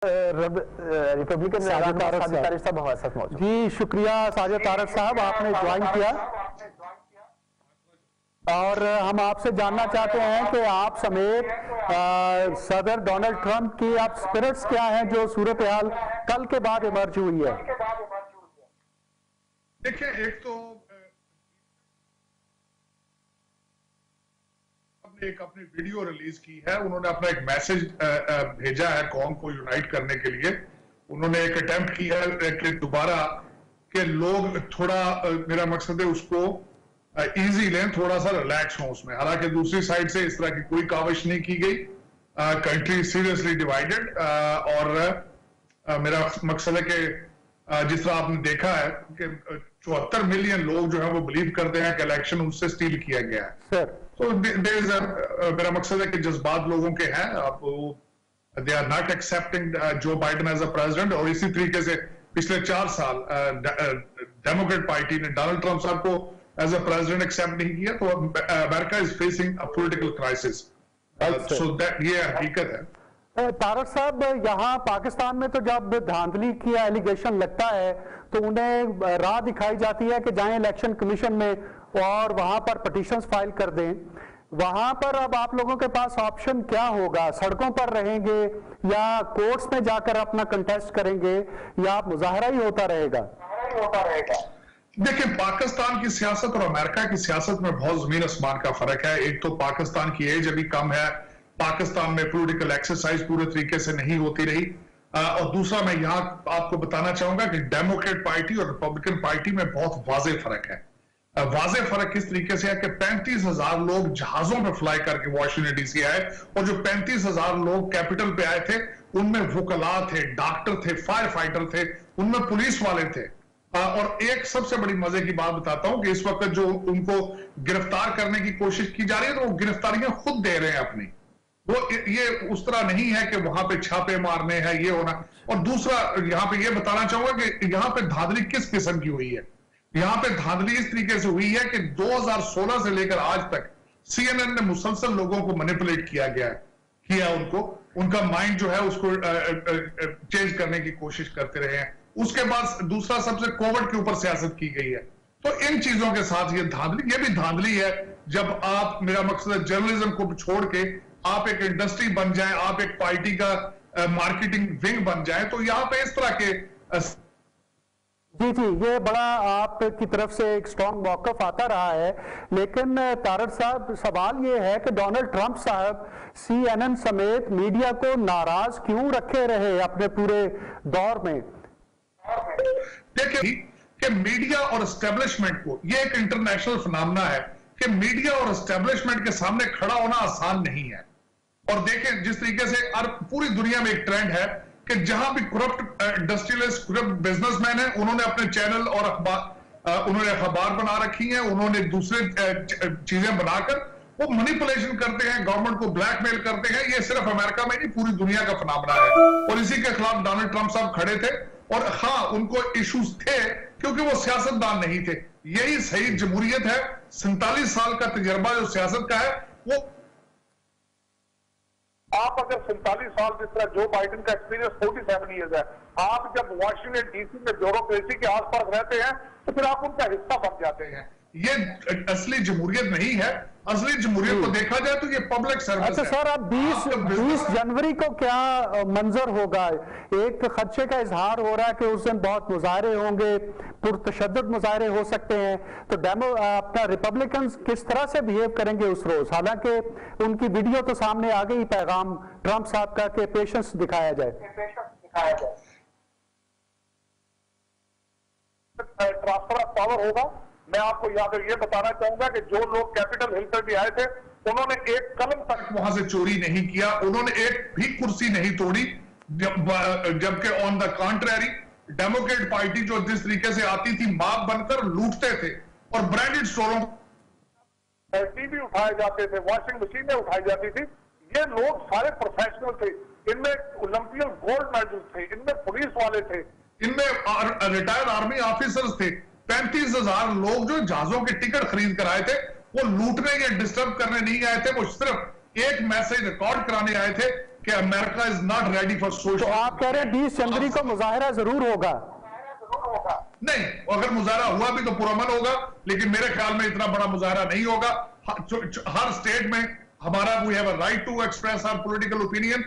Republican Sajid Tariq साहब हमारे साथ मौजूद। जी शुक्रिया साजिद तारिक साहब, आपने ज्वाइन किया और हम आपसे जानना चाहते हैं कि आप समेत सदर डोनाल्ड ट्रंप की आप स्पिरिट्स क्या हैं जो सूरत हाल कल के बाद इमर्ज हुई है। देखिए, एक तो एक अपनी वीडियो रिलीज की है, उन्होंने अपना एक मैसेज भेजा है कौम को यूनाइट करने के लिए। उन्होंने एक अटेम्प्ट किया है कि दोबारा के लोग थोड़ा, मेरा मकसद है उसको इजी लें, थोड़ा सा रिलैक्स हो उसमें। हालांकि दूसरी साइड से इस तरह की कोई काविश नहीं की गई। कंट्री सीरियसली डिवाइडेड और मेरा मकसद है कि जिस तरह आपने देखा है कि 74 मिलियन लोग जो है वो बिलीव करते हैं कि इलेक्शन उनसे स्टील किया गया है। तो मेरा मकसद है कि जज्बात लोगों के हैं, आप they are not accepting Joe Biden as a president. और इसी तरीके से पिछले 4 साल डेमोक्रेट पार्टी ने डोनाल्ड ट्रंप साहब को एज अ प्रेसिडेंट एक्सेप्ट नहीं किया। तो America is facing a political crisis. So that ये हकीकत है। तारक साहब, यहाँ पाकिस्तान में तो जब धांधली की एलिगेशन लगता है तो उन्हें राह दिखाई जाती है कि जाएं इलेक्शन कमीशन में और वहां पर पिटीशंस फाइल कर दें। वहां पर अब आप लोगों के पास ऑप्शन क्या होगा? सड़कों पर रहेंगे या कोर्ट्स में जाकर अपना कंटेस्ट करेंगे या आप मुजाहरा ही होता रहेगा? देखिए, पाकिस्तान की सियासत और अमेरिका की सियासत में बहुत जमीन आसमान का फर्क है। एक तो पाकिस्तान की एज अभी कम है, पाकिस्तान में पॉलिटिकल एक्सरसाइज पूरे तरीके से नहीं होती रही। और दूसरा, मैं यहां आपको बताना चाहूंगा कि डेमोक्रेट पार्टी और रिपब्लिकन पार्टी में बहुत वाज़ेह फर्क है। वाज़ेह फर्क किस तरीके से है कि 35,000 लोग जहाजों पे फ्लाई करके वाशिंगटन डीसी आए और जो 35,000 लोग कैपिटल पे आए थे उनमें वुकला थे, डॉक्टर थे, फायर फाइटर थे, उनमें पुलिस वाले थे। और एक सबसे बड़ी मजे की बात बताता हूं कि इस वक्त जो उनको गिरफ्तार करने की कोशिश की जा रही है तो वो गिरफ्तारियां खुद दे रहे हैं अपनी। वो ये उस तरह नहीं है कि वहां पे छापे मारने हैं, ये होना। और दूसरा, यहां पे ये बताना चाहूंगा कि यहां पे धांधली किस किस्म की हुई है। यहां पे धांधली इस तरीके से हुई है कि 2016 से लेकर आज तक CNN ने मुसलसल लोगों को मैनिपुलेट किया उनको, उनका माइंड जो है उसको चेंज करने की कोशिश करते रहे हैं। उसके बाद दूसरा सबसे कोविड के ऊपर सियासत की गई है। तो इन चीजों के साथ ये भी धांधली है। जब आप, मेरा मकसद है, जर्नलिज्म को छोड़ के आप एक इंडस्ट्री बन जाए, आप एक पार्टी का मार्केटिंग विंग बन जाए, तो यहाँ पे इस तरह के जी, ये बड़ा आपकी तरफ से एक स्ट्रॉन्ग मौकफ आता रहा है। लेकिन तारक साहब, सवाल ये है कि डोनाल्ड ट्रंप साहब CNN समेत मीडिया को नाराज क्यों रखे रहे अपने पूरे दौर में? देखिए कि मीडिया और एस्टेब्लिशमेंट को, ये एक इंटरनेशनल फिनोमेना है कि मीडिया और एस्टेब्लिशमेंट के सामने खड़ा होना आसान नहीं है। और देखें जिस तरीके से पूरी दुनिया में एक ट्रेंड है कि जहां भी करप्ट इंडस्ट्रियलिस्ट, करप्ट बिजनेसमैन है, उन्होंने अपने चैनल और उन्होंने अखबार बना रखी है, उन्होंने दूसरे चीजें बनाकर वो मैनिपुलेशन करते हैं, गवर्नमेंट को ब्लैकमेल करते हैं। ये सिर्फ अमेरिका में नहीं, पूरी दुनिया का फिनोमेना है। और इसी के खिलाफ डोनाल्ड ट्रंप साहब खड़े थे। और हाँ, उनको इश्यूज थे क्योंकि वो सियासतदान नहीं थे। यही सही जमहूरियत है। 47 साल का तजर्बा जो सियासत का है, वो आप अगर 47 साल, जिस तरह जो बाइडेन का एक्सपीरियंस 47 ईयर्स है, आप जब वाशिंगटन डीसी में ब्यूरोक्रेसी के आसपास रहते हैं तो फिर आप उनका हिस्सा बन जाते हैं। ये असली जमहूरियत नहीं है। असली जमहूरियत को देखा जाए तो ये पब्लिक सर्विस अच्छा सर, अब 20 जनवरी को क्या मंजर होगा? एक खदशे का इजहार हो रहा है कि उस दिन बहुत मुजाहरे होंगे, पुरतशद्दुद मुजाहरे हो सकते हैं। तो अपना रिपब्लिकन किस तरह से बिहेव करेंगे उस रोज? हालांकि उनकी वीडियो तो सामने आ गई, पैगाम ट्रंप साहब का कि पेशेंस दिखाया जाए। ट्रांसफर ऑफ पावर होगा। मैं आपको याद ये बताना चाहूंगा कि जो लोग कैपिटल हिल पर भी आए थे, उन्होंने एक कलम तक वहां से चोरी नहीं किया, उन्होंने एक भी कुर्सी नहीं तोड़ी। जबकि on the contrary Democrat party जो जिस तरीके से आती थी, माप बनकर लूटते थे और ब्रांडेड स्टोरों टीवी उठाए जाते थे, वॉशिंग मशीनें उठाई जाती थी। ये लोग सारे प्रोफेशनल थे। इनमें ओलंपियन गोल्ड मेडल थे, इनमें पुलिस वाले थे, इनमें रिटायर्ड आर्मी ऑफिसर्स थे। 35,000 लोग जो जहाजों के टिकट खरीद कर आए थे, वो लूटने या डिस्टर्ब करने नहीं आए थे। वो सिर्फ एक मैसेज रिकॉर्ड कराने आए थे कि America is not ready for तो सोशल। आप कह रहे हैं 20 जनवरी को मुजाहरा जरूर होगा? नहीं, अगर मुजाहरा हुआ भी तो पुरअमन होगा, लेकिन मेरे ख्याल में इतना बड़ा मुजाहरा नहीं होगा। हर स्टेट में हमारा we have a right to express our political opinion,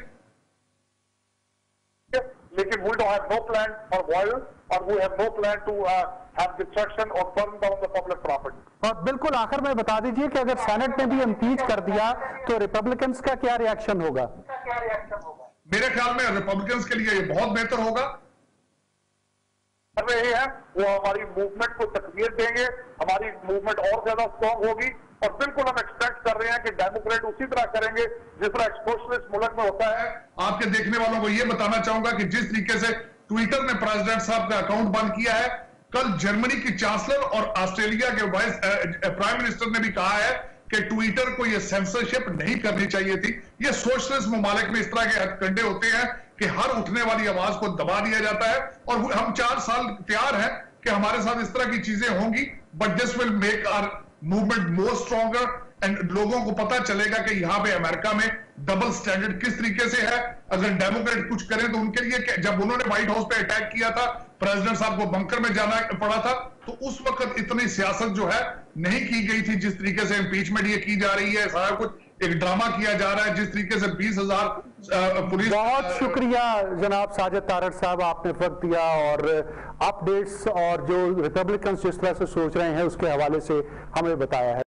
लेकिन we don't have no plan for violence और we have no plan to have destruction or burn down the public property. और बिल्कुल आखिर में बता दीजिए कि अगर सेनेट ने भी इम्पीच कर दिया तो रिपब्लिकन्स का क्या रिएक्शन होगा? मेरे ख्याल में रिपब्लिकन्स के लिए ये बहुत बेहतर होगा। कर रहे हैं वो हमारी मूवमेंट को तकवीर देंगे, हमारी मूवमेंट और ज्यादा स्ट्रॉन्ग होगी और बिल्कुल हम एक्सपेक्ट कर रहे हैं कि डेमोक्रेट उसी तरह करेंगे जिस तरह एक सोशलिस्ट मुल्क में होता है। आपके देखने वालों को यह बताना चाहूंगा कि जिस तरीके से ट्विटर ने प्रेसिडेंट साहब का अकाउंट बंद किया है, कल जर्मनी की चांसलर और ऑस्ट्रेलिया के वाइस प्राइम मिनिस्टर ने भी कहा है कि ट्विटर को यह सेंसरशिप नहीं करनी चाहिए थी। ये सोशलिस्ट ममालिक में इस तरह के हथकंडे होते हैं कि हर उठने वाली आवाज को दबा दिया जाता है, और हम 4 साल तैयार हैं कि हमारे साथ इस तरह की चीजें होंगी, but this will make our movement more stronger and लोगों को पता चलेगा कि यहां पे अमेरिका में डबल स्टैंडर्ड किस तरीके से है। अगर डेमोक्रेट कुछ करें तो उनके लिए, जब उन्होंने व्हाइट हाउस पे अटैक किया था, प्रेसिडेंट साहब को बंकर में जाना पड़ा था, तो उस वक्त इतनी सियासत जो है नहीं की गई थी जिस तरीके से इम्पीचमेंट ये की जा रही है। सारा कुछ एक ड्रामा किया जा रहा है, जिस तरीके से 20,000 पुलिस। बहुत शुक्रिया जनाब साजिद तारड़ साहब, आपने वक्त दिया और अपडेट्स और जो रिपब्लिकन्स जिस तरह से सोच रहे हैं उसके हवाले से हमें बताया है।